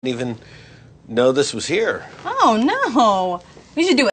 Even know this was here. Oh, no. We should do